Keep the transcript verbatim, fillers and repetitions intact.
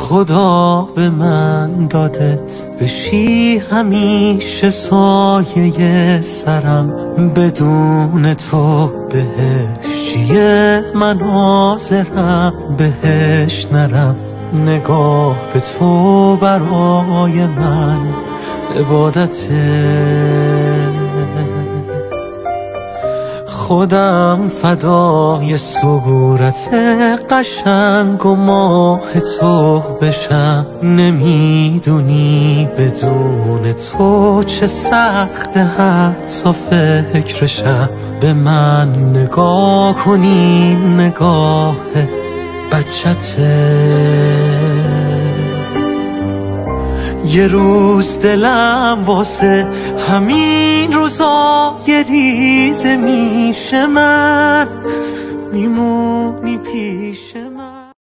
خدا به من دادت بشی همیشه سایه سرم، بدون تو بهش چیه مناظرم، بهش نرم. نگاه به تو برای من عبادته. خودم فدای صورت قشنگ و ماه تو بشم، نمیدونی بدون تو چه سخت حتی فکرشم. به من نگاه کنی نگاه بچته. یه روز دلم واسه همین روزا یه ریزه میشه، من میمونم